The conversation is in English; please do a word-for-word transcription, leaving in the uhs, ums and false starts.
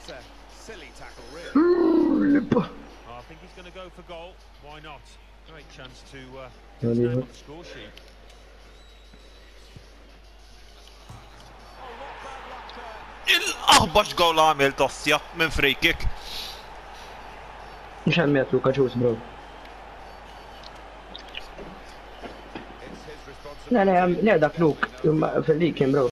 That's a silly tackle, really. Mm, Oh, I think he's going to go for goal. Why not? Great chance to uh, Ja, get his die name hoor. on the score sheet. Il-aħbax gowl għamil tossja minn free kick. مش هنميت لوكا جوز برو. It's his لا لا يا عم responsibility. لا ذاك لوك في الليك يا برو.